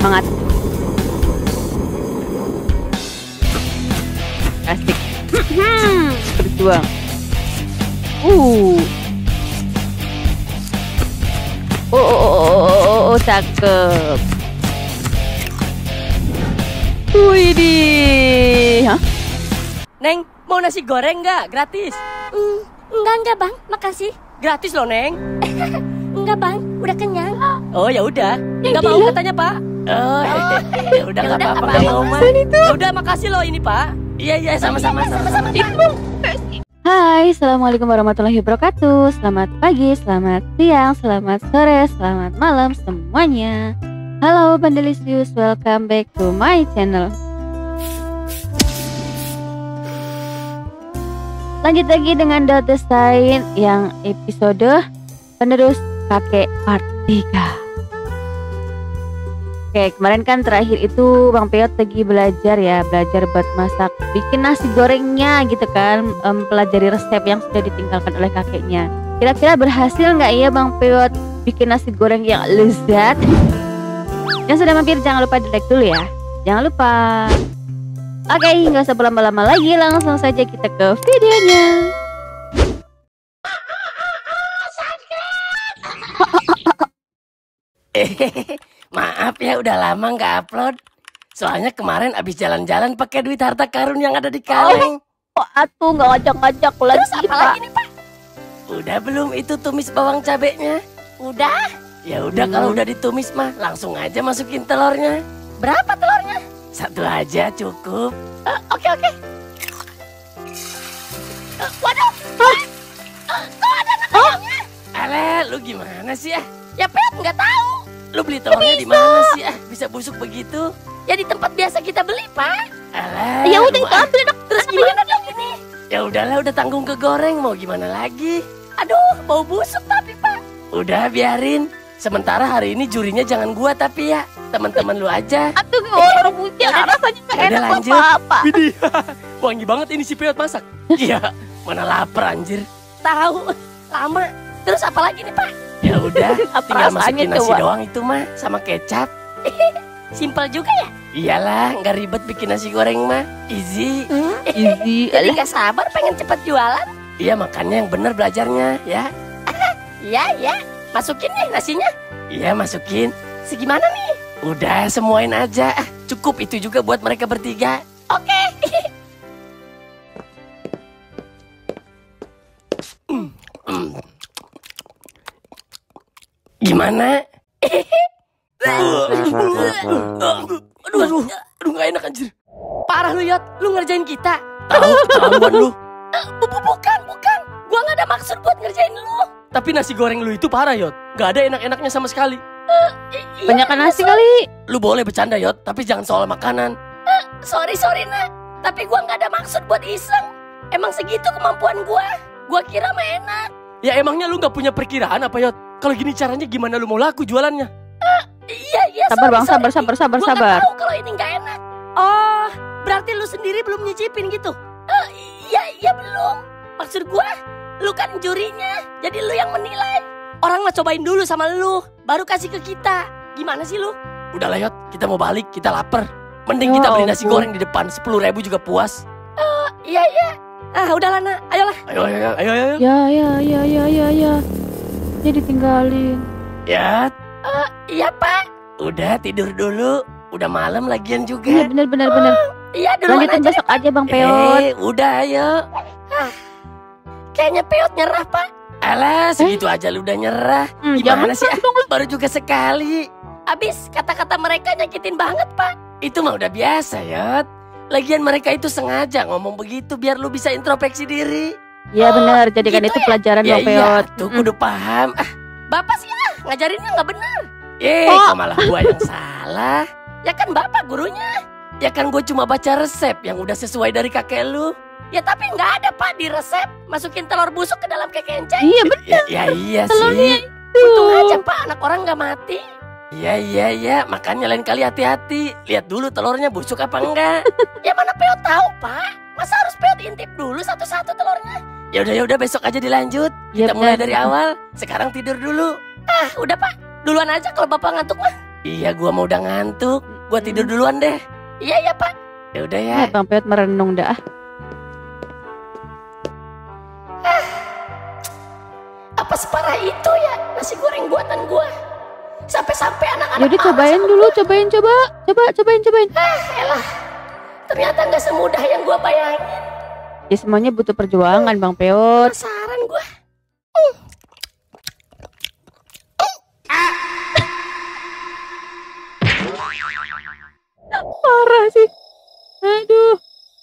Semangat. Asik. Berjuang. Cakep. Widih. Hah? Neng, mau nasi goreng nggak? Gratis. Enggak bang, makasih. Gratis loh, Neng. Enggak bang, udah kenyang. Oh ya udah, nggak mau katanya Pak. Oh, ya udah nggak apa-apa, nggak mau mah. Ya udah, makasih loh ini Pak. Iya sama-sama. Hai, assalamualaikum warahmatullahi wabarakatuh. Selamat pagi, selamat siang, selamat sore, selamat malam semuanya. Halo Bandelisius, welcome back to my channel. Lanjut lagi dengan Dota Sign yang episode penerus kakek part 3. Oke, kemarin kan terakhir itu Bang Peot lagi belajar buat masak, bikin nasi gorengnya gitu kan, pelajari resep yang sudah ditinggalkan oleh kakeknya. Kira-kira berhasil nggak ya Bang Peot bikin nasi goreng yang lezat? Yang sudah mampir jangan lupa di like dulu ya, jangan lupa. Oke, nggak usah berlama-lama lagi, langsung saja kita ke videonya. Maaf ya udah lama nggak upload. Soalnya kemarin abis jalan-jalan pakai duit harta karun yang ada di kaleng. Oh, atuh nggak ngajak-ngajak lagi. Terus apa lagi nih Pak? Udah belum itu tumis bawang cabenya? Udah. Ya udah kalau udah ditumis mah langsung aja masukin telurnya. Berapa telurnya? Satu aja cukup. Oke. Waduh. Kok ada anak ayamnya? Alah, lu gimana sih ya? Ya Peot nggak tahu. Lu beli telurnya di mana sih ya? Bisa busuk begitu? Ya di tempat biasa kita beli Pak. Alah. Ya udah itu ambil dong. Terus gimana dong ini? Ya udahlah, udah tanggung kegoreng, mau gimana lagi? Aduh, bau busuk tapi Pak. Udah biarin. Sementara hari ini jurinya jangan gua tapi ya teman-teman lu aja. Atuh orang punya rasanya nggak Udah enak lanjut. apa-apa. Widih, wangi banget ini si Peot masak. Iya, mana lapar anjir. Tahu, lama. Terus apa lagi nih Pak? Ya udah, Apa tinggal rasanya masukin nasi coba? doang itu mah sama kecap. Simpel juga ya? Iyalah, nggak ribet bikin nasi goreng mah. Easy. Easy. Jadi nggak sabar pengen cepet jualan. Iya, makanya yang bener belajarnya ya. Iya. Masukin nih nasinya. Iya, masukin. Segimana nih? Udah, semuain aja. Cukup itu juga buat mereka bertiga. Oke. Gimana? Aduh, nggak enak anjir. Parah lu Yot, lu ngerjain kita. Tahu keterlaluan lu. Bukan. Gua nggak ada maksud buat ngerjain lu. Tapi nasi goreng lu itu parah, Yot. Gak ada enak-enaknya sama sekali. Banyakan nasi kali. Lu boleh bercanda, Yot, tapi jangan soal makanan. Sorry nak. Tapi gua nggak ada maksud buat iseng. Emang segitu kemampuan gua. Gua kira mah enak. Ya emangnya lu gak punya perkiraan apa, Yot? Kalau gini caranya gimana lu mau laku jualannya? Iya. Sabar Bang, sorry. sabar. Gua nggak tahu kalau ini nggak enak. Oh, berarti lu sendiri belum nyicipin gitu? Iya belum. Maksud gua, lu kan jurinya, jadi lu yang menilai. Orang mah cobain dulu sama lu, baru kasih ke kita. Gimana sih lu? Udahlah, Yot, kita mau balik, kita lapar. Mending kita beli nasi goreng di depan, 10.000 juga puas. Iya. Udahlah nak, ayolah. Ayo. Ya. Jadi tinggalin. Yot, Iya Pak. udah tidur dulu. Udah malam lagian juga. Iya bener. Iya duluan Lanjutin aja. besok aja Bang Peot. Udah ayo. Kayaknya Peot nyerah Pak. Alah, segitu aja lu udah nyerah. Jangan Gimana sih? Baru juga sekali. Abis kata-kata mereka nyakitin banget Pak. Itu mah udah biasa, Yot. Lagian mereka itu sengaja ngomong begitu biar lu bisa introspeksi diri. Iya bener, jadikan gitu itu ya? pelajaran Ya Bang Peot. tuh kudu paham. Bapak sih ngajarinnya nggak benar. Kok malah gua yang salah? Ya kan Bapak gurunya. Ya kan gue cuma baca resep yang udah sesuai dari kakek lu. Ya tapi nggak ada Pak di resep masukin telur busuk ke dalam kekenceng. Iya bener. Iya Telurnya sih. Untung aja Pak anak orang nggak mati. Iya. Makanya lain kali hati-hati. Lihat dulu telurnya busuk apa enggak. Ya mana Peot tahu Pak. Masa harus Peot intip dulu satu-satu telurnya? Ya udah besok aja dilanjut. Ya, Kita mulai bener. dari awal. Sekarang tidur dulu. Udah Pak. Duluan aja kalau Bapak ngantuk mah. Iya, gua mau udah ngantuk. Gua tidur duluan deh. Iya ya Pak. Ya udah ya. Bang Peot merenung dah. Apa separah itu ya nasi goreng buatan gua? Sampai-sampai anak-anak. Jadi cobain dulu, cobain. Elah. Ternyata nggak semudah yang gua bayangin. Ya semuanya butuh perjuangan Bang Peot. Penasaran gua. Parah sih. Aduh.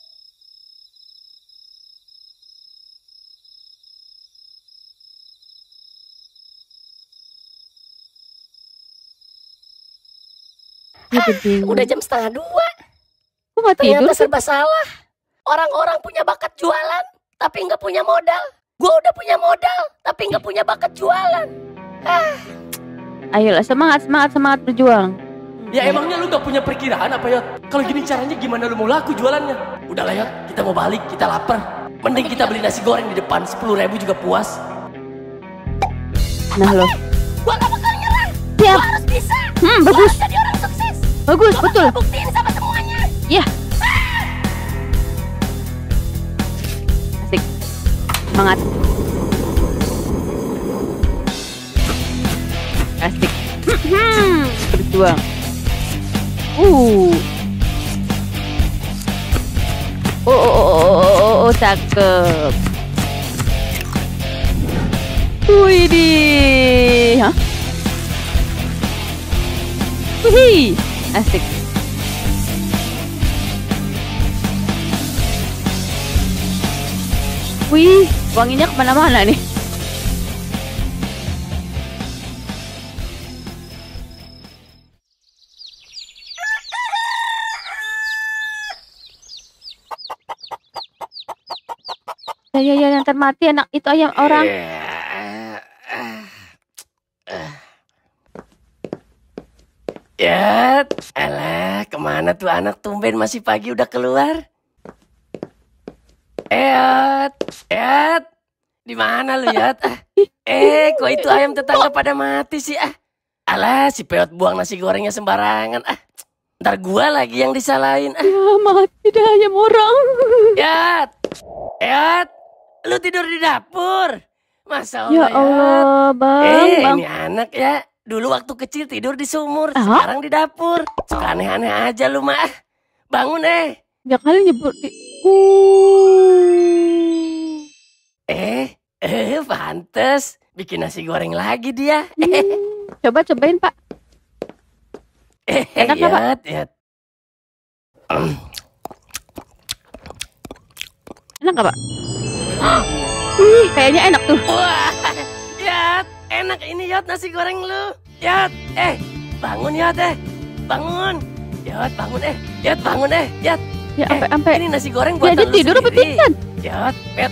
Udah jam 1:30. Kok gak tidur Ternyata sih? serba salah. Orang-orang punya bakat jualan, tapi nggak punya modal. Gua udah punya modal, tapi nggak punya bakat jualan. Ayolah semangat berjuang. Ya emangnya lu gak punya perkiraan apa Yot? Kalau gini caranya gimana lu mau laku jualannya? Udahlah Yot, kita mau balik, kita lapar. Mending kita beli nasi goreng di depan, 10.000 juga puas. Nah lo. Gua gak bakal nyerah. Siap. Gua harus bisa. Bagus. Gua harus jadi orang sukses. Bagus, Gua betul. bakal buktiin sama semuanya. Iya. Asik. Semangat. Asik. Berjuang. Oh, cakep. Widih. Hah? Wih, asik. Wih, wanginya kemana-mana nih. Ya, ntar mati anak itu ayam orang. Yat, alah, kemana tuh anak tumben masih pagi udah keluar? Yat, di mana lu Yat? Kok itu ayam tetangga pada mati sih Alah, si Peot buang nasi gorengnya sembarangan Ntar gua lagi yang disalahin Ya mati dah ayam orang. Yat, lu tidur di dapur? Masa Allah Ya Allah, Bang. Ini anak ya. Dulu waktu kecil tidur di sumur, sekarang di dapur. Suka aneh-aneh aja lu mah. Bangun Ya kali nyebut di... Pantes. Bikin nasi goreng lagi dia. Cobain Pak. Enak nggak, Pak? Yat. Enak gak Pak? Wih, kayaknya enak tuh. Wah, Yat, enak ini Yat nasi goreng lu. Yat, bangun Yat, bangun. Yat, bangun Yat, bangun Yat. Ya sampai ini nasi goreng buat dia tidur apa pingsan? Yat, Pet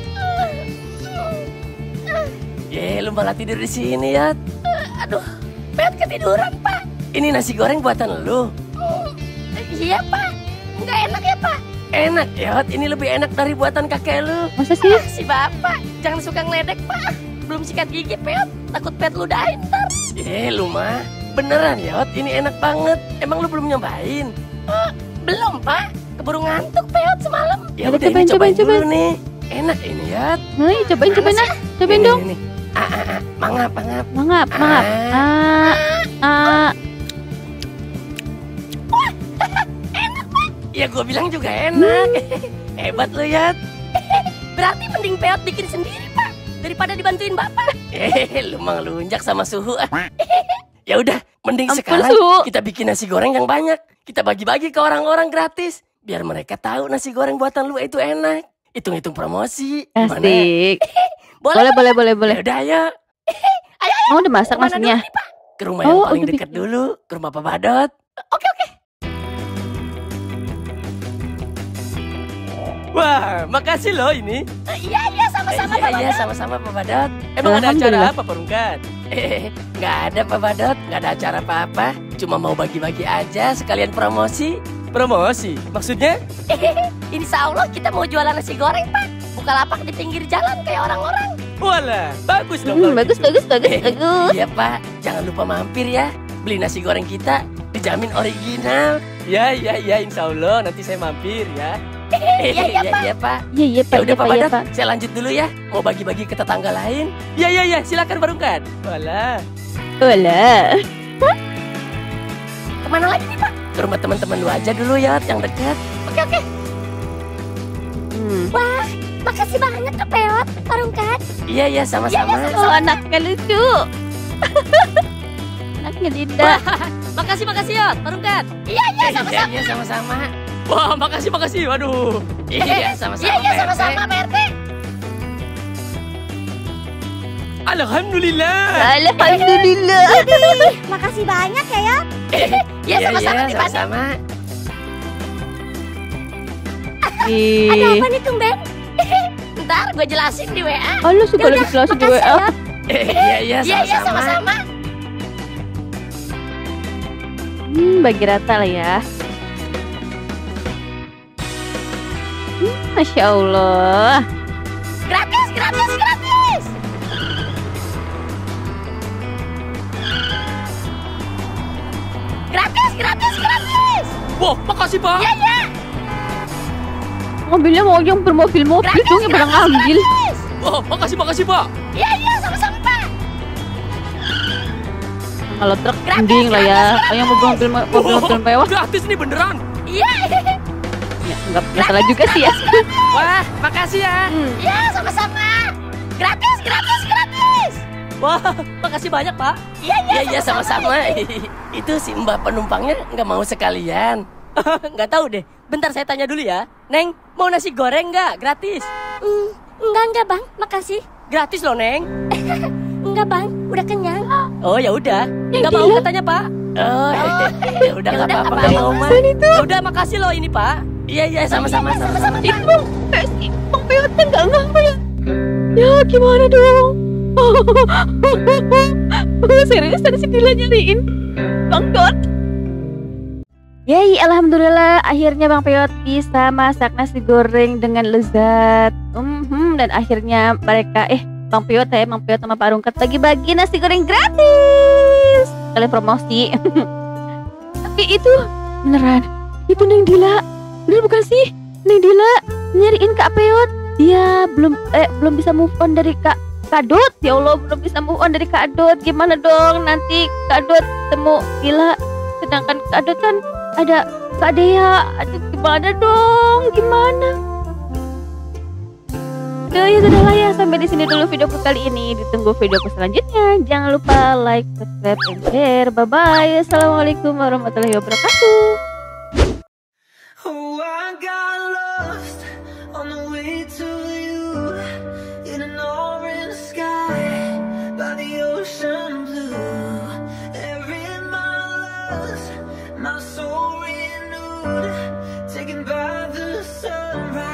lu malah tidur di sini Yat. Aduh, Pet ketiduran Pak. Ini nasi goreng buatan lu. Iya Pak. Nggak enak ya Pak? Enak Yat, ini lebih enak dari buatan kakek lu. Masa sih? Si Bapak, jangan suka ngeledek Pak. Belum sikat gigi Pet, takut Pet ludahin ntar. Lu mah beneran Yat, ini enak banget. Emang lu belum nyobain? Belum Pak, keburu ngantuk Pet semalam. Ya Ada, udah ini cobain. dulu nih. Enak ini Yat. Nih, cobain dong. Ini. Mangap. Mangap. Ya gue bilang juga enak. Hebat lu Yat. Berarti mending Pet bikin sendiri Pak, daripada dibantuin Bapak. Lu mah ngelunjak sama suhu. Ya udah, mending Ampun, sekarang Su. kita bikin nasi goreng yang banyak. Kita bagi-bagi ke orang-orang gratis. Biar mereka tahu nasi goreng buatan lu itu enak. Hitung-hitung promosi. Gimana? Asik. Boleh. Boleh. Ya udah ayo. Ayo. Mau udah masak Kemana nasinya? dulu nih, Pak? Ke rumah yang paling udah dekat bikin. dulu. Ke rumah Pak Badot. Oke. Wah, makasih loh ini. Iya, sama-sama Pak Iya, Badot. sama-sama Pak Badot. Emang ada acara Alhamdulillah. apa Pak Rungkat? Nggak ada Pak Badot, nggak ada acara apa-apa. Cuma mau bagi-bagi aja sekalian promosi. Promosi? Maksudnya? Insya Allah kita mau jualan nasi goreng Pak. Bukalapak di pinggir jalan kayak orang-orang. Walah, bagus dong kalau Bagus. gitu. Iya Pak, jangan lupa mampir ya. beli nasi goreng kita dijamin original. Ya, insya Allah nanti saya mampir ya. Iya Pak. Iya Pak. Ya udah iya, Pak iya, Badat, saya lanjut dulu ya. Mau bagi-bagi ke tetangga lain. Iya, silakan Barungkat. Walah. Kemana lagi nih Pak? Ke rumah teman-teman lu aja dulu ya, yang dekat. Oke. Wah, makasih banyak Kak Peot, Barungkat. Iya, sama-sama. Oh, anaknya lucu. Anaknya Dinda. Makasih Yot, Barungkat. Iya, sama-sama. Iya, sama-sama. Wah, makasih. Waduh. Iya, sama-sama. Iya, sama-sama Pak RT. Alhamdulillah. Makasih banyak ya, Yot. Iya, sama-sama nih, Pak. Sama-sama. Ada apa nih, Tumben? Ntar gue jelasin di WA. Lu suka lebih jelasin di WA. Iya, sama-sama. Bagi rata lah ya. Masya Allah. Gratis. Gratis. Wah, makasih Pak. Iya. Mobilnya mau yang bermobil dong yang pada ngambil. Wah, makasih Pak. Iya, sama-sama Pak. Kalau truk mending lah ya. Yang mobil mewah. Gratis nih beneran. Iya. Ya, nggak salah juga sih ya. Wah, makasih ya. Iya, sama-sama. Gratis. Wah, makasih banyak Pak. Iya, sama-sama. Itu si Mbak penumpangnya nggak mau sekalian. Nggak tahu deh. Bentar saya tanya dulu ya. Neng, mau nasi goreng nggak? Gratis. Enggak Bang, makasih. Gratis loh Neng. Enggak Bang, udah kenyang. Oh ya udah. Nggak mau katanya Pak. Oh, ya udah nggak apa-apa kalau mau. Ya udah makasih loh ini Pak. Iya, sama-sama. Bang Peotnya nggak ngambil. Ya gimana dong? Seriusan sih Dila nyariin Bang Peot. Yeay, alhamdulillah akhirnya Bang Peot bisa masak nasi goreng dengan lezat. Dan akhirnya mereka Bang Peot sama Pak Rungkat bagi-bagi nasi goreng gratis. Kalian promosi. Tapi itu beneran. Itu Neng Dila. Bener bukan sih? Neng Dila nyariin Kak Peot. Dia belum bisa move on dari Kak Dot. Ya Allah, belum bisa move on dari Kak Dot. Gimana dong nanti Kak Dot temu Dila, sedangkan Kak Dot kan ada Kak Dea. Aduh, gimana dong? Gimana? Aduh, ya sudahlah ya, sampai di sini dulu videoku kali ini. Ditunggu videoku selanjutnya. Jangan lupa like, subscribe, and share. Bye bye. Assalamualaikum warahmatullahi wabarakatuh. Oh, I got lost on the way to you in an orange sky by the ocean blue. Every mile lost, my soul renewed, taken by the sunrise.